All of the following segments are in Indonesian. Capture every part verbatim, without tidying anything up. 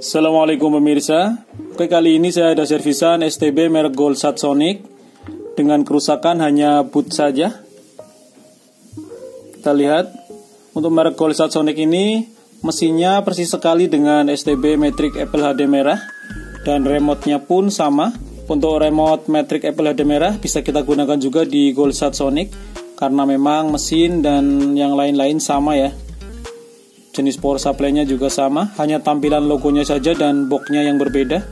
Assalamualaikum pemirsa. Oke, kali ini saya ada servisan S T B merek Goldsat Sonic dengan kerusakan hanya boot saja. Kita lihat untuk merek Goldsat Sonic ini mesinnya persis sekali dengan S T B Matrix Apple H D merah dan remote-nya pun sama. Untuk remote Matrix Apple H D merah bisa kita gunakan juga di Goldsat Sonic karena memang mesin dan yang lain-lain sama ya. Jenis power supply-nya juga sama, hanya tampilan logonya saja dan box-nya yang berbeda.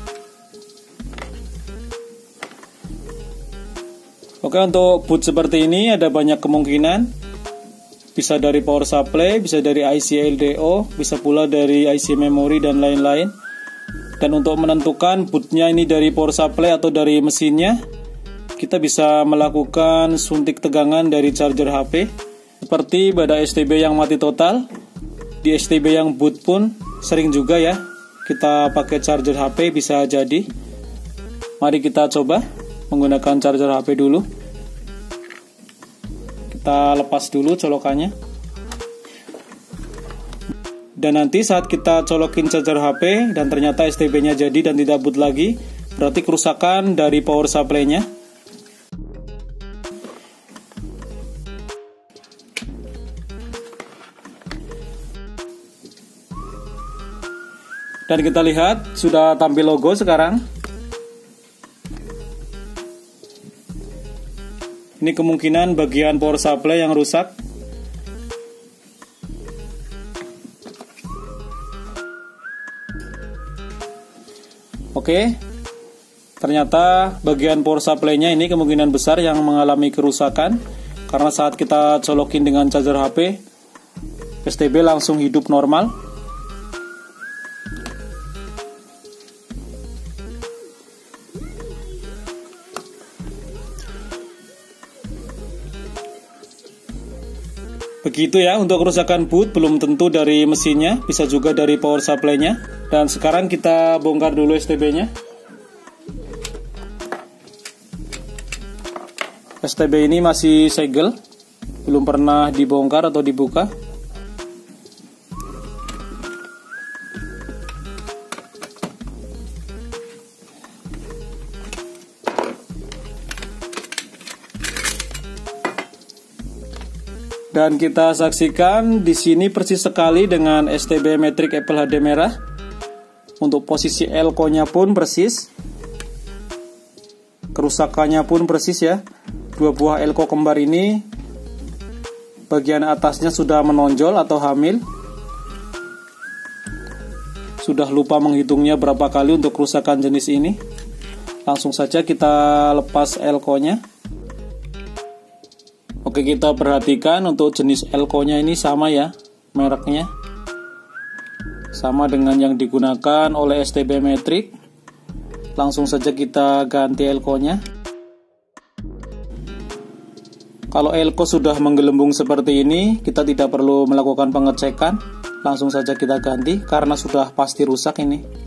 Oke, untuk boot seperti ini ada banyak kemungkinan. Bisa dari power supply, bisa dari I C L D O, bisa pula dari I C memory dan lain-lain. Dan untuk menentukan bootnya ini dari power supply atau dari mesinnya, kita bisa melakukan suntik tegangan dari charger H P. Seperti pada S T B yang mati total, di S T B yang boot pun sering juga ya kita pakai charger H P, bisa jadi. Mari kita coba menggunakan charger H P dulu. Kita lepas dulu colokannya. Dan nanti saat kita colokin charger H P dan ternyata S T B-nya jadi dan tidak boot lagi, berarti kerusakan dari power supply-nya. Dan kita lihat sudah tampil logo sekarang. Ini kemungkinan bagian power supply yang rusak. Oke, ternyata bagian power supply-nya ini kemungkinan besar yang mengalami kerusakan karena saat kita colokin dengan charger H P, S T B langsung hidup normal. Begitu ya untuk kerusakan boot, belum tentu dari mesinnya, bisa juga dari power supply-nya. Dan sekarang kita bongkar dulu S T B-nya. S T B ini masih segel, belum pernah dibongkar atau dibuka. Dan kita saksikan di sini persis sekali dengan S T B Matrix Apple H D merah. Untuk posisi elko-nya pun persis. Kerusakannya pun persis ya. Dua buah elko kembar ini bagian atasnya sudah menonjol atau hamil. Sudah lupa menghitungnya berapa kali untuk kerusakan jenis ini. Langsung saja kita lepas elko-nya. Oke, kita perhatikan untuk jenis elko-nya ini sama ya, mereknya sama dengan yang digunakan oleh S T B Matrix. Langsung saja kita ganti elko-nya. Kalau elko sudah menggelembung seperti ini, kita tidak perlu melakukan pengecekan, langsung saja kita ganti karena sudah pasti rusak ini.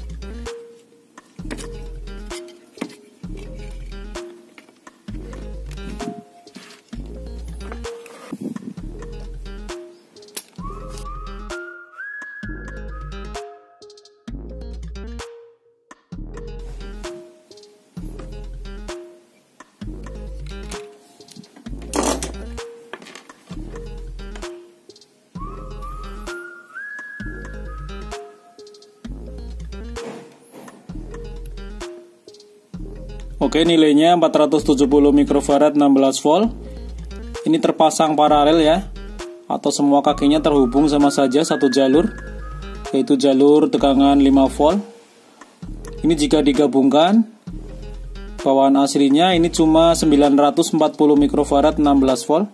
Oke, nilainya empat ratus tujuh puluh mikrofarad enam belas volt. Ini terpasang paralel ya, atau semua kakinya terhubung sama saja satu jalur, yaitu jalur tegangan lima volt. Ini jika digabungkan, bawaan aslinya ini cuma sembilan ratus empat puluh mikrofarad enam belas volt.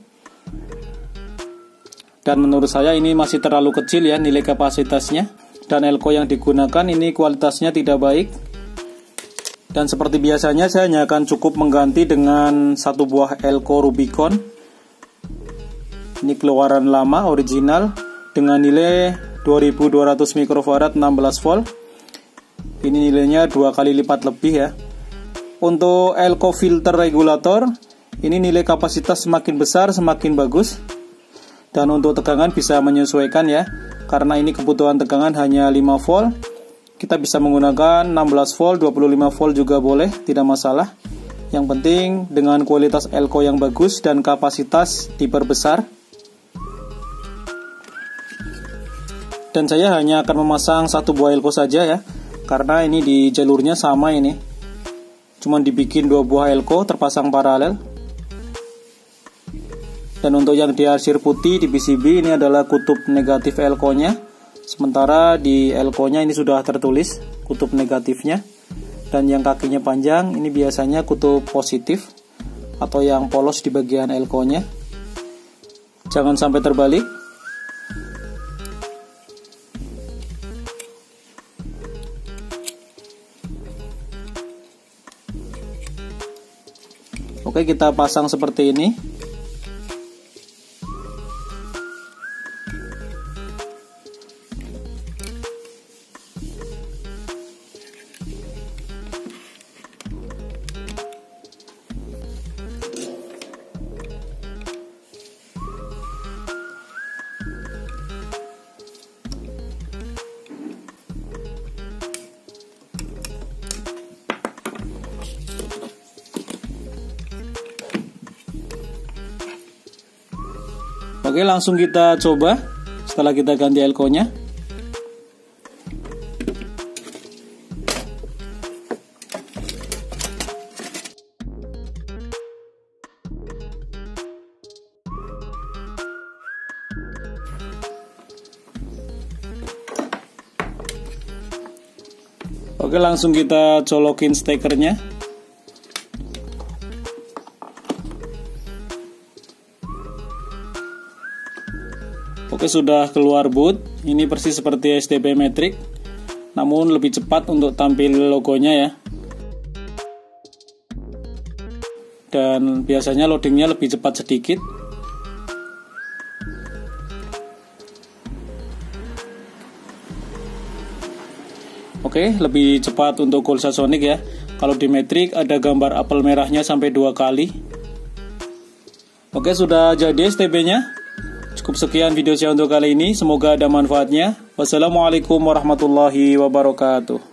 Dan menurut saya ini masih terlalu kecil ya nilai kapasitasnya. Dan elko yang digunakan ini kualitasnya tidak baik. Dan seperti biasanya saya hanya akan cukup mengganti dengan satu buah elko Rubicon. Ini keluaran lama original dengan nilai dua ribu dua ratus mikrofarad enam belas volt. Ini nilainya dua kali lipat lebih ya. Untuk elko filter regulator, ini nilai kapasitas semakin besar semakin bagus. Dan untuk tegangan bisa menyesuaikan ya, karena ini kebutuhan tegangan hanya lima volt. Kita bisa menggunakan enam belas volt, dua puluh lima volt juga boleh, tidak masalah. Yang penting dengan kualitas elko yang bagus dan kapasitas diperbesar. Dan saya hanya akan memasang satu buah elko saja ya, karena ini di jalurnya sama ini. Cuman dibikin dua buah elko terpasang paralel. Dan untuk yang di arsir putih di P C B ini adalah kutub negatif elko-nya. Sementara di elko-nya ini sudah tertulis kutub negatifnya. Dan yang kakinya panjang ini biasanya kutub positif atau yang polos di bagian elko-nya. Jangan sampai terbalik. Oke, kita pasang seperti ini. Oke, langsung kita coba setelah kita ganti elko-nya. Oke, langsung kita colokin stekernya. Oke, sudah keluar boot. Ini persis seperti S T B Matrix, namun lebih cepat untuk tampil logonya ya. Dan biasanya loadingnya lebih cepat sedikit. Oke, lebih cepat untuk Goldsat ya. Kalau di Matrix ada gambar apel merahnya sampai dua kali. Oke, sudah jadi S T B-nya. Cukup sekian video saya untuk kali ini. Semoga ada manfaatnya. Wassalamualaikum warahmatullahi wabarakatuh.